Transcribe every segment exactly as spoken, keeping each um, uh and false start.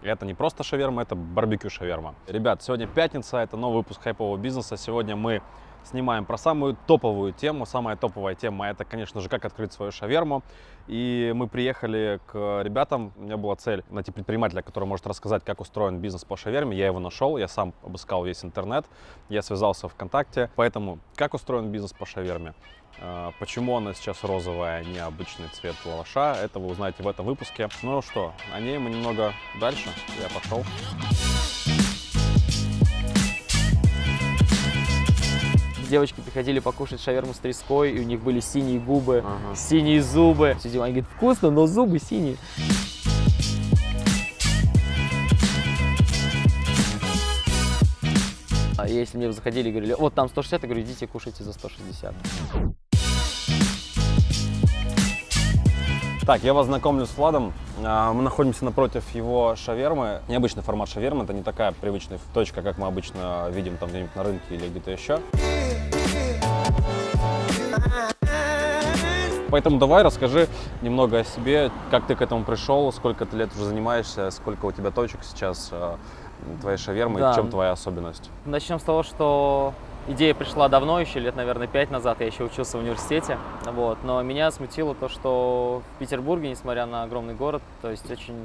Это не просто шаверма, это барбекю шаверма. Ребят, сегодня пятница, это новый выпуск хайпового бизнеса. Сегодня мы снимаем про самую топовую тему. Самая топовая тема — это, конечно же, как открыть свою шаверму. И мы приехали к ребятам. У меня была цель найти предпринимателя, который может рассказать, как устроен бизнес по шаверме. Я его нашел, я сам обыскал весь интернет, я связался ВКонтакте. Поэтому, как устроен бизнес по шаверме? Почему она сейчас розовая, а не обычный цвет лаваша, это вы узнаете в этом выпуске. Ну что, о ней мы немного дальше. Я пошел. Девочки приходили покушать шаверму с треской, и у них были синие губы, ага. синие зубы. Они говорят, вкусно, но зубы синие. А если мне заходили и говорили, вот там сто шестьдесят, я говорю, идите кушайте за сто шестьдесят. Так, я вас знакомлю с Владом. Мы находимся напротив его шавермы. Необычный формат шавермы, это не такая привычная точка, как мы обычно видим там где-нибудь на рынке или где-то еще. Поэтому давай расскажи немного о себе, как ты к этому пришел, сколько ты лет уже занимаешься, сколько у тебя точек сейчас твоей шавермы, да. И в чем твоя особенность? Начнем с того, что идея пришла давно, еще лет, наверное, пять назад, я еще учился в университете, вот, но меня смутило то, что в Петербурге, несмотря на огромный город, то есть очень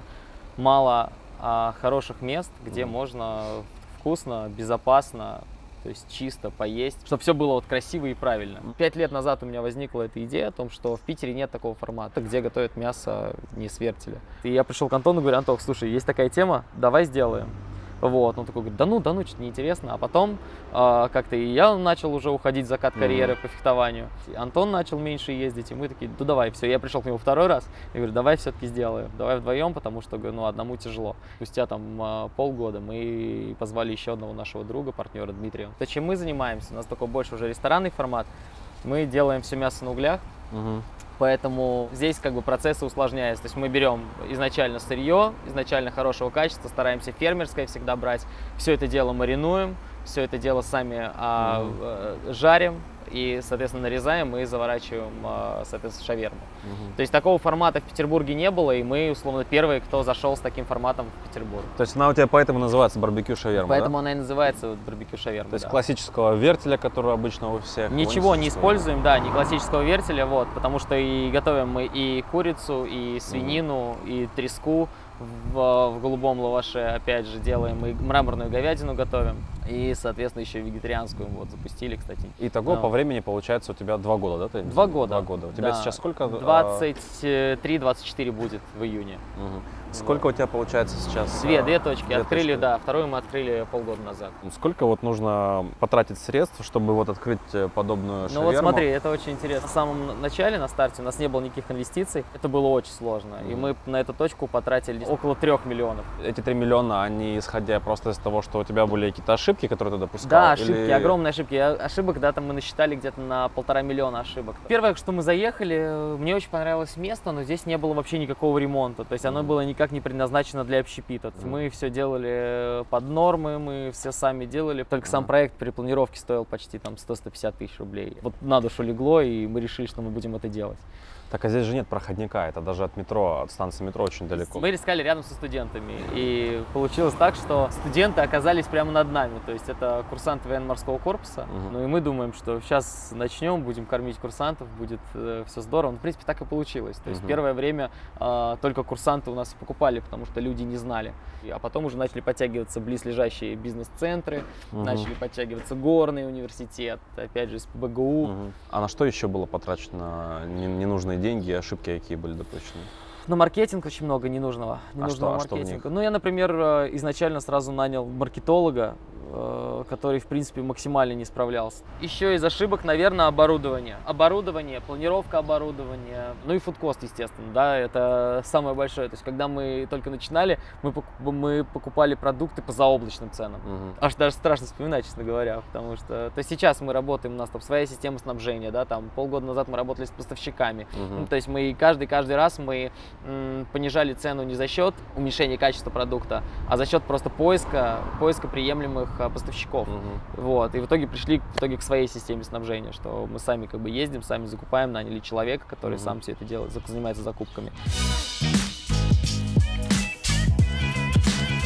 мало а, хороших мест, где mm. можно вкусно, безопасно, то есть чисто поесть, чтобы все было вот красиво и правильно. Пять лет назад у меня возникла эта идея о том, что в Питере нет такого формата, где готовят мясо не с вертеля. И я пришел к Антону и говорю, Антон, слушай, есть такая тема, давай сделаем. Вот, он такой говорит, да ну, да ну, что-то неинтересно. А потом э, как-то и я начал уже уходить в закат карьеры mm-hmm. по фехтованию. И Антон начал меньше ездить, и мы такие, ну давай, все. Я пришел к нему второй раз, и говорю, давай все-таки сделаем, давай вдвоем, потому что, ну, одному тяжело. Спустя там э, полгода мы позвали еще одного нашего друга, партнера Дмитрия. То, чем мы занимаемся, у нас такой больше уже ресторанный формат, мы делаем все мясо на углях. Mm-hmm. Поэтому здесь как бы процессы усложняются. То есть мы берем изначально сырье, изначально хорошего качества, стараемся фермерское всегда брать. Все это дело маринуем, все это дело сами а, mm-hmm. жарим и, соответственно, нарезаем и заворачиваем, а, соответственно, шаверму. Mm-hmm. То есть такого формата в Петербурге не было, и мы, условно, первые, кто зашел с таким форматом в Петербург. То есть она у тебя поэтому называется барбекю шаверма, Поэтому да? она и называется барбекю шаверма. То есть да. классического вертеля, который обычно у всех. Ничего не используем, да, не классического вертеля, вот, потому что и готовим мы и курицу, и свинину, mm-hmm. и треску. В, в голубом лаваше, опять же, делаем и мраморную говядину готовим, и, соответственно, еще вегетарианскую вот запустили, кстати. Итого Но... по времени получается у тебя два года, да? Ты? Два года. Два года. У тебя да. сейчас сколько? двадцать три двадцать четыре будет в июне. Угу. Сколько вот. у тебя получается сейчас? Две, две точки. Две открыли, точки. да, вторую мы открыли полгода назад. Сколько вот нужно потратить средств, чтобы вот открыть подобную шаверму? Ну вот смотри, это очень интересно. На самом начале, на старте, у нас не было никаких инвестиций. Это было очень сложно. Mm-hmm. И мы на эту точку потратили около трех миллионов. Эти три миллиона, они исходя просто из того, что у тебя были какие-то ошибки, которые ты допускал? Да, ошибки, или... огромные ошибки. Ошибок, да, там мы насчитали где-то на полтора миллиона ошибок. Первое, что мы заехали, мне очень понравилось место, но здесь не было вообще никакого ремонта. То есть оно mm-hmm. было никак не предназначено для общепита. Mm-hmm. Мы все делали под нормы, мы все сами делали. Только mm-hmm. сам проект при планировке стоил почти там сто — сто пятьдесят тысяч рублей. Вот на душу легло, и мы решили, что мы будем это делать. Так, а здесь же нет проходника, это даже от метро, от станции метро очень далеко. Мы искали рядом со студентами, и получилось так, что студенты оказались прямо над нами, то есть это курсанты военно-морского корпуса, угу. ну и мы думаем, что сейчас начнем, будем кормить курсантов, будет э, все здорово, но в принципе так и получилось, то есть угу. первое время э, только курсанты у нас покупали, потому что люди не знали, а потом уже начали подтягиваться близлежащие бизнес-центры, угу. начали подтягиваться горный университет, опять же из бэ гэ у. Угу. А на что еще было потрачено ненужные деньги, ошибки какие были допущены? На маркетинг очень много ненужного, ненужного а что, маркетинга. А что ну, я, например, изначально сразу нанял маркетолога, который, в принципе, максимально не справлялся. Еще из ошибок, наверное, оборудование. Оборудование, планировка оборудования, ну и фудкост, естественно, да, это самое большое. То есть, когда мы только начинали, мы, мы покупали продукты по заоблачным ценам. Угу. Аж даже страшно вспоминать, честно говоря, потому что... То есть, сейчас мы работаем, у нас там своя система снабжения, да, там полгода назад мы работали с поставщиками. Угу. Ну, то есть, мы каждый, каждый раз мы м, понижали цену не за счет уменьшения качества продукта, а за счет просто поиска, поиска приемлемых поставщиков. Угу. Вот. И в итоге пришли в итоге к своей системе снабжения, что мы сами как бы ездим, сами закупаем, наняли человека, который угу. сам все это делает, занимается закупками.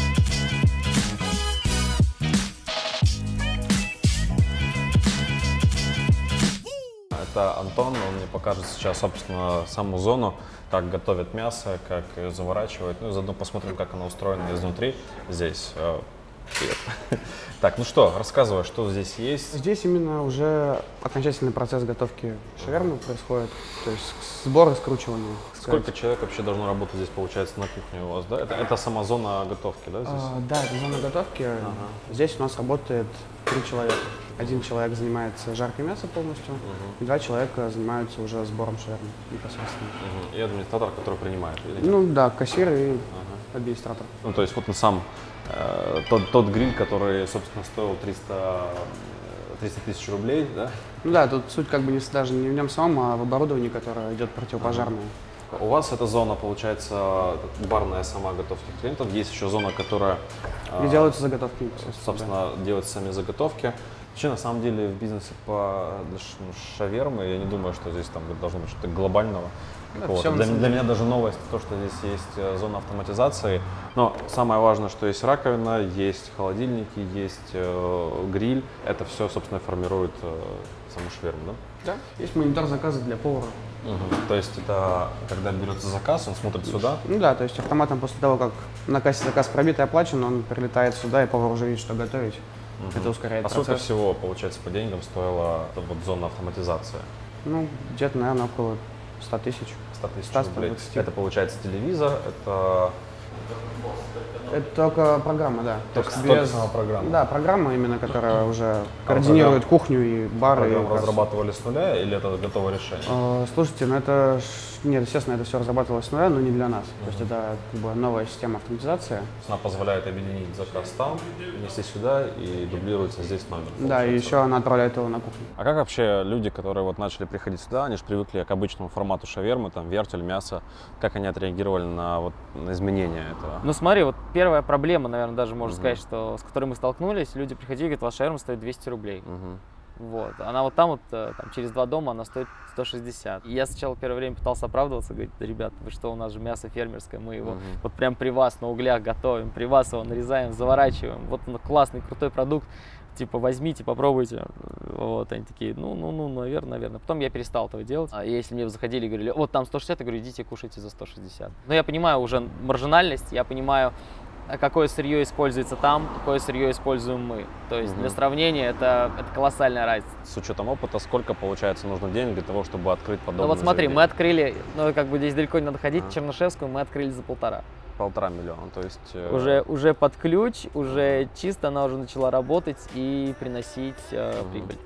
это Антон, он мне покажет сейчас, собственно, саму зону, как готовят мясо, как ее заворачивают. Ну и заодно посмотрим, как она устроена изнутри здесь. Привет. Так, ну что, рассказывай, что здесь есть. Здесь именно уже окончательный процесс готовки шавермы происходит, то есть сбор и скручивание. Сколько человек вообще должно работать здесь, получается, на кухне у вас, да? Это, это сама зона готовки, да, здесь? А, да, это зона готовки. Ага. Здесь у нас работает три человека. Один человек занимается жаркой мясом полностью, угу. и два человека занимаются уже сбором шавермы непосредственно. Угу. И администратор, который принимает? Или ну да, кассир и ага. администратор. Ну то есть вот он сам, э, тот, тот гриль, который, собственно, стоил триста тысяч рублей, да? Ну да, тут суть как бы не, даже не в нем самом, а в оборудовании, которое идет противопожарное. Ага. У вас эта зона, получается, барная сама готовки клиентов. Есть еще зона, которая… И делаются заготовки. Собственно, да. делаются сами заготовки. Вообще, на самом деле, в бизнесе по шавермы, я не думаю, что здесь там должно быть что-то глобального. Да, для, для меня даже новость то, что здесь есть зона автоматизации. Но самое важное, что есть раковина, есть холодильники, есть э, гриль. Это все, собственно, формирует э, саму шаверму, да? Да, есть монитор заказа для повара. Угу. То есть это когда берется заказ, он смотрит сюда? Ну да, то есть автоматом после того, как на кассе заказ пробит и оплачен, он прилетает сюда, и повар уже видит, что готовить. Угу. Это ускоряет а процесс. сколько всего, получается, по деньгам стоила вот зона автоматизации? Ну, где-то, наверное, около ста тысяч. ста тысяч рублей. Это, получается, телевизор, это… Это только программа, да. Только, без... только сама программа? Да, программа именно, которая уже а координирует программ... кухню и бары. Программу разрабатывали с нуля или это готовое решение? Э, слушайте, ну это… Нет, естественно, это все разрабатывалось с нуля, но не для нас. Uh-huh. То есть это как бы новая система автоматизации. Она позволяет объединить заказ там, внести сюда и дублируется здесь номер. Да, и еще она отправляет его на кухню. А как вообще люди, которые вот начали приходить сюда, они же привыкли к обычному формату шавермы, там вертель, мясо, как они отреагировали на, вот, на изменения этого? Ну смотри, вот первая проблема, наверное, даже можно uh-huh. сказать, что, с которой мы столкнулись, люди приходили и говорят, ваша шаверма стоит двести рублей. Uh-huh. Вот. Она вот там вот, там, через два дома, она стоит сто шестьдесят. И я сначала первое время пытался оправдываться, говорить, да, ребят, вы что, у нас же мясо фермерское, мы его uh-huh. вот прям при вас на углях готовим, при вас его нарезаем, заворачиваем. Вот он классный, крутой продукт, типа возьмите, попробуйте. Вот, они такие, ну, ну, ну, наверное, наверное. Потом я перестал этого делать. А если мне заходили и говорили, вот там сто шестьдесят, я говорю, идите кушайте за сто шестьдесят. Но я понимаю уже маржинальность, я понимаю, какое сырье используется там, какое сырье используем мы. То есть угу. для сравнения это, это колоссальная разница. С учетом опыта, сколько, получается, нужно денег для того, чтобы открыть подобное? Ну вот смотри, заведение? мы открыли, ну как бы здесь далеко не надо ходить, а. Чернышевскую мы открыли за полтора. Полтора миллиона, то есть… Э... Уже, уже под ключ, уже чисто она уже начала работать и приносить э, угу. прибыль.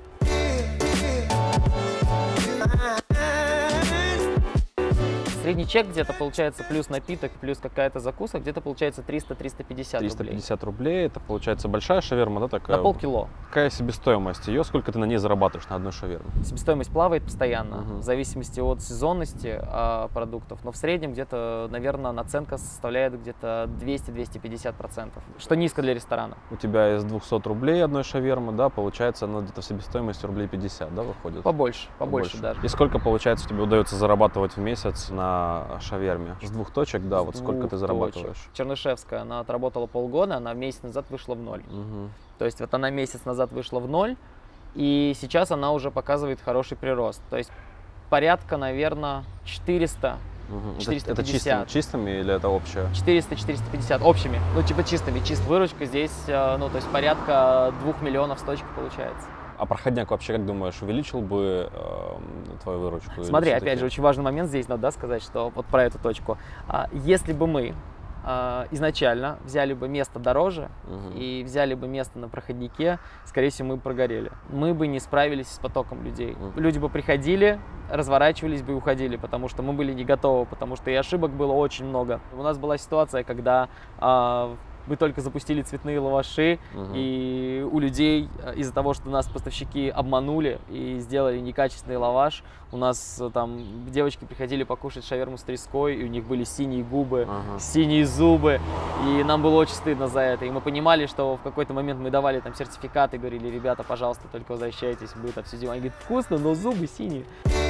Средний чек где-то получается плюс напиток, плюс какая-то закуска, где-то получается триста — триста пятьдесят рублей. триста пятьдесят рублей, это получается большая шаверма, да, такая? На полкило. Какая себестоимость ее, сколько ты на ней зарабатываешь на одной шаверме? Себестоимость плавает постоянно, угу. в зависимости от сезонности а, продуктов, но в среднем где-то, наверное, наценка составляет где-то двести — двести пятьдесят процентов, что низко для ресторана. У тебя из двухсот рублей одной шавермы, да, получается, она где-то в себестоимости рублей пятьдесят, да, выходит? Побольше, побольше, побольше даже. И сколько, получается, тебе удается зарабатывать в месяц на шаверме? С двух точек, да, С вот двух сколько ты зарабатываешь? Точек. Чернышевская, она отработала полгода, она месяц назад вышла в ноль. Угу. То есть вот она месяц назад вышла в ноль, и сейчас она уже показывает хороший прирост. То есть порядка, наверное, четыреста. Угу. четыреста пятьдесят. Это чистыми, чистыми или это общее? четыреста — четыреста пятьдесят общими, ну типа чистыми, чистая выручка здесь, ну то есть порядка двух миллионов с точки получается. А проходняк вообще, как думаешь, увеличил бы э, твою выручку? Смотри, опять же, очень важный момент здесь надо, да, сказать, что вот про эту точку. А, если бы мы а, изначально взяли бы место дороже угу. и взяли бы место на проходнике, скорее всего, мы бы прогорели. Мы бы не справились с потоком людей. Угу. Люди бы приходили, разворачивались бы и уходили, потому что мы были не готовы, потому что и ошибок было очень много. У нас была ситуация, когда а, мы только запустили цветные лаваши, угу. и у людей из-за того, что нас поставщики обманули и сделали некачественный лаваш, у нас там девочки приходили покушать шаверму с треской, и у них были синие губы, ага. синие зубы, и нам было очень стыдно за это. И мы понимали, что в какой-то момент мы давали там сертификаты, говорили, ребята, пожалуйста, только возвращайтесь, мы это все делаем. Они говорят, вкусно, но зубы синие.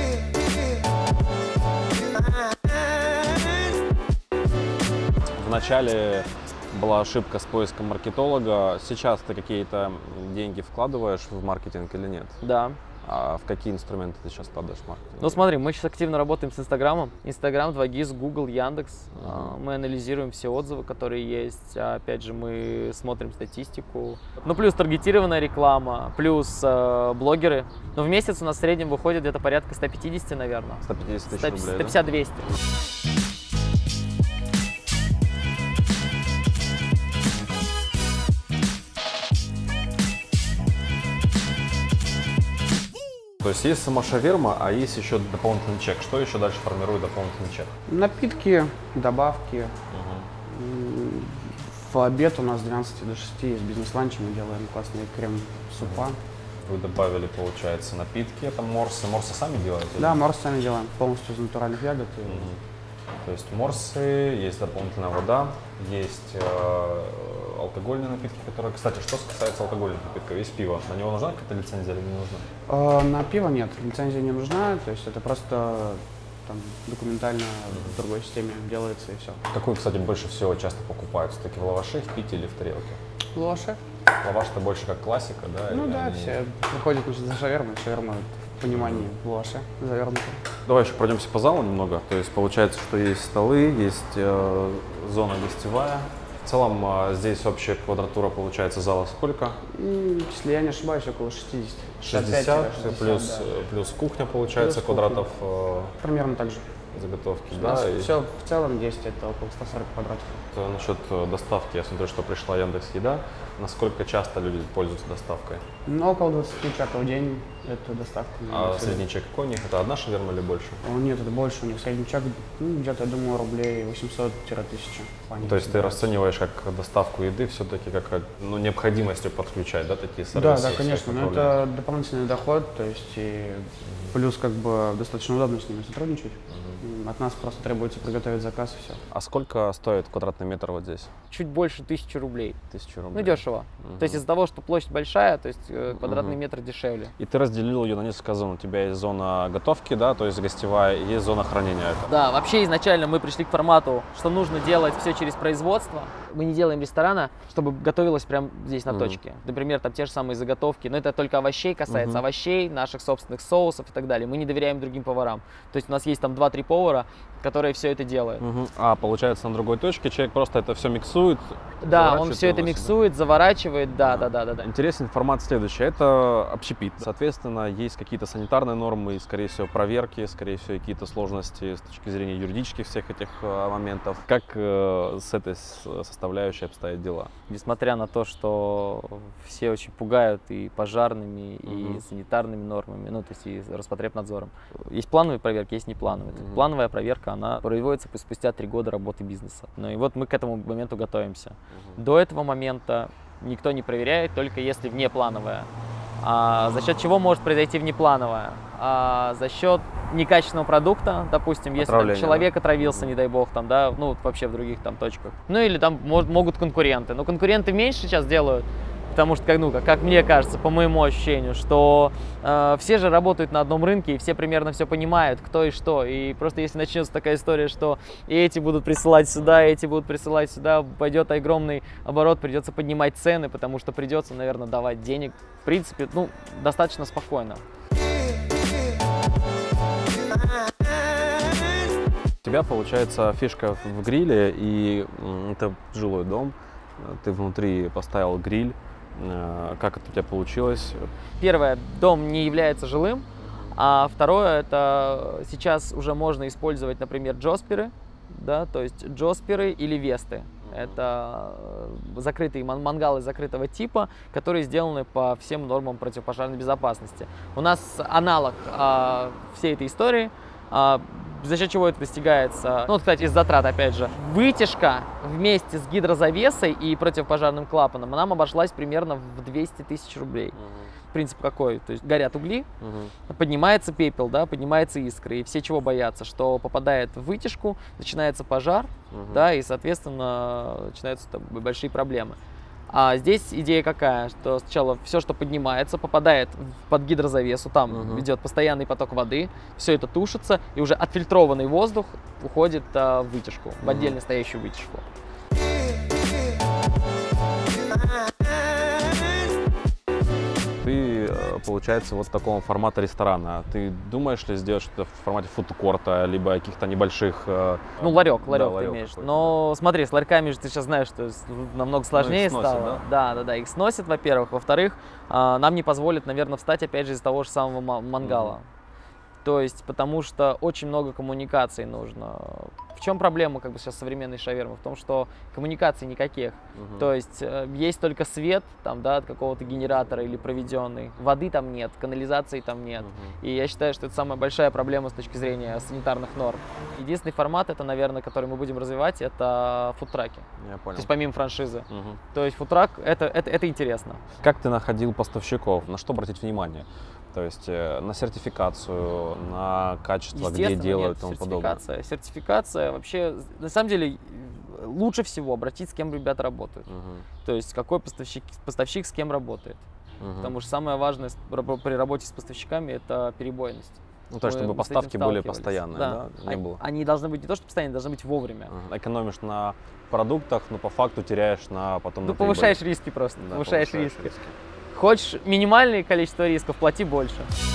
В начале была ошибка с поиском маркетолога. Сейчас ты какие-то деньги вкладываешь в маркетинг или нет? Да. А в какие инструменты ты сейчас вкладываешь маркетинг? Ну смотри, мы сейчас активно работаем с Инстаграмом. Инстаграм, два гис, Google, Яндекс. Uh-huh. Мы анализируем все отзывы, которые есть. Опять же, мы смотрим статистику. Ну плюс таргетированная реклама, плюс э, блогеры. Но в месяц у нас в среднем выходит где-то порядка ста пятидесяти, наверное. сто пятьдесят тысяч рублей, сто пятьдесят — двести. То есть есть сама шаверма, а есть еще дополнительный чек. Что еще дальше формирует дополнительный чек? Напитки, добавки. Угу. В обед у нас с двенадцати до шести есть бизнес-ланчи, мы делаем классный крем супа. Вы добавили, получается, напитки, это морсы. Морсы сами делаете? Да, морсы сами делаем, полностью из натуральных ягод. И... Угу. То есть морсы, есть дополнительная вода, есть э, алкогольные напитки, которые... Кстати, что касается алкогольных напитков, есть пиво. На него нужна какая-то лицензия или не нужна? Э, на пиво нет, лицензия не нужна, то есть это просто там, документально в другой системе делается и все. Какой, кстати, больше всего часто покупают? Все-таки в лаваше, в пите или в тарелке? Лаваши. Лаваш-то больше как классика, да? Ну или да, они... все приходят значит, за шавермой, шаверма в понимании в лаваше завернута. Давай еще пройдемся по залу немного. То есть получается, что есть столы, есть э, зона гостевая. В целом э, здесь общая квадратура получается зала сколько? Если я не ошибаюсь, около шестидесяти. шестьдесят, плюс, да. плюс кухня получается, Плюс квадратов э, примерно так же. заготовки. У Да, нас и... все в целом есть, это около ста сорока квадратов. Насчет доставки, я смотрю, что пришла Яндекс.Еда. Насколько часто люди пользуются доставкой? Ну, около двадцати чеков в день это доставка. А средний чек какой у них? Это одна шаверма или больше? О, нет, это больше. У них средний чек, ну, где-то, я думаю, рублей восемьсот — тысяча. То есть ты расцениваешь как доставку еды все-таки как ну, необходимостью подключать, да, такие сервисы? Да, да, конечно. Но это дополнительный доход, то есть и плюс как бы достаточно удобно с ними сотрудничать. Угу. От нас просто требуется приготовить заказ и все. А сколько стоит квадратный метр вот здесь? Чуть больше тысячи рублей. Тысячу рублей. Ну, дешево. Угу. То есть из-за того, что площадь большая, то есть э, квадратный угу. метр дешевле. И ты разделил ее на несколько зон. У тебя есть зона готовки, да, то есть гостевая, и есть зона хранения. Это. Да, вообще изначально мы пришли к формату, что нужно делать все через производство. Мы не делаем ресторана, чтобы готовилось прямо здесь на угу. точке. Например, там те же самые заготовки, но это только овощей касается, угу. овощей, наших собственных соусов и так далее. Мы не доверяем другим поварам. То есть у нас есть там два-три повара, которые все это делают. Угу. А получается на другой точке человек просто это все миксует? Да, он все это миксует, заворачивает, да, да, да, да, да. Интересный формат следующий, это общепит. Соответственно, есть какие-то санитарные нормы, скорее всего, проверки, скорее всего, какие-то сложности с точки зрения юридических всех этих э, моментов. Как э, с этой составляющей обстоят дела? Несмотря на то, что все очень пугают и пожарными, и угу. санитарными нормами, ну, то есть и Роспотребнадзором. Есть плановые проверки, есть неплановые. Угу. Плановая проверка, она производится спустя три года работы бизнеса. Ну и вот мы к этому моменту готовимся. Угу. До этого момента никто не проверяет, только если внеплановая. А за счет чего может произойти внеплановая? А за счет некачественного продукта, допустим, если там, человек да? отравился, не дай бог, там, да, ну вообще в других там точках. Ну или там может, могут конкуренты. Но конкуренты меньше сейчас делают, потому что, как, ну, как, как мне кажется, по моему ощущению, что э, все же работают на одном рынке, и все примерно все понимают, кто и что. И просто если начнется такая история, что и эти будут присылать сюда, и эти будут присылать сюда, пойдет огромный оборот, придется поднимать цены, потому что придется, наверное, давать денег. В принципе, ну, достаточно спокойно. У тебя, получается, фишка в гриле, и это жилой дом, ты внутри поставил гриль. Как это у тебя получилось? Первое, дом не является жилым, а второе, это сейчас уже можно использовать, например, джосперы, да, то есть джосперы или весты. Это закрытые мангалы закрытого типа, которые сделаны по всем нормам противопожарной безопасности. У нас аналог а, всей этой истории, а, за счет чего это достигается. Ну, вот, кстати, из затрат, опять же. Вытяжка вместе с гидрозавесой и противопожарным клапаном нам обошлась примерно в двести тысяч рублей. Uh-huh. Принцип какой? То есть горят угли, uh-huh. поднимается пепел, да, поднимается искры, и все чего боятся, что попадает в вытяжку, начинается пожар, uh-huh. да, и, соответственно, начинаются там большие проблемы. А здесь идея какая, что сначала все, что поднимается, попадает под гидрозавесу, там uh-huh. идет постоянный поток воды, все это тушится, и уже отфильтрованный воздух уходит а, в вытяжку, uh-huh. в отдельно стоящую вытяжку. Ты, получается, вот такого формата ресторана. Ты думаешь ли сделать что-то в формате фудкорта, либо каких-то небольших... Э, ну, ларек, да, ларек ты ларек имеешь. Но смотри, с ларьками же ты сейчас знаешь, что намного сложнее ну, сносят, стало. Да? да, да, да, их сносят, во-первых. Во-вторых, э, нам не позволят, наверное, встать опять же из того же самого мангала. Mm-hmm. То есть, потому что очень много коммуникаций нужно. В чем проблема как бы сейчас современной шавермы? В том, что коммуникаций никаких. Uh-huh. То есть э, есть только свет там, да, от какого-то генератора или проведенный. Воды там нет, канализации там нет. Uh-huh. И я считаю, что это самая большая проблема с точки зрения санитарных норм. Единственный формат, это, наверное, который мы будем развивать, это фудтраки. Я понял. То есть помимо франшизы. Uh-huh. То есть фудтрак, это, это, это интересно. Как ты находил поставщиков? На что обратить внимание? То есть э, на сертификацию, на качество, где делают и тому подобное. Сертификация. Сертификация вообще, на самом деле, лучше всего обратить, с кем ребята работают. Uh-huh. То есть какой поставщик, поставщик с кем работает. Uh-huh. Потому что самое важное при работе с поставщиками это перебойность. Ну, то есть, чтобы поставки были постоянные, да? да? Не они, было. Они должны быть не то, что постоянные, должны быть вовремя. Uh-huh. Экономишь на продуктах, но по факту теряешь на потом ну, на повышаешь риски просто, да, повышаешь, повышаешь риски. риски. Хочешь минимальное количество рисков, плати больше.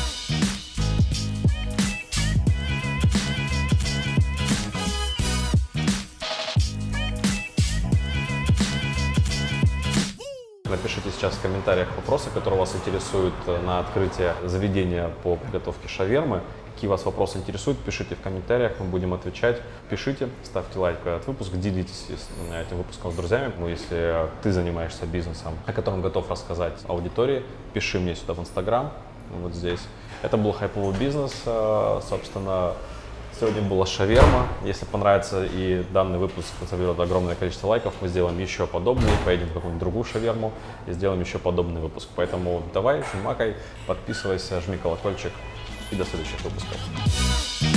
Напишите сейчас в комментариях вопросы, которые вас интересуют на открытие заведения по приготовке шавермы. Какие вас вопросы интересуют, пишите в комментариях, мы будем отвечать. Пишите, ставьте лайк в этот выпуск, делитесь этим выпуском с друзьями. Ну, если ты занимаешься бизнесом, о котором готов рассказать аудитории, пиши мне сюда в Инстаграм, вот здесь. Это был хайповый бизнес, собственно, сегодня была шаверма. Если понравится и данный выпуск соберет огромное количество лайков, мы сделаем еще подобный, поедем в какую-нибудь другую шаверму и сделаем еще подобный выпуск. Поэтому давай, жмакай, подписывайся, жми колокольчик и до следующих выпусков.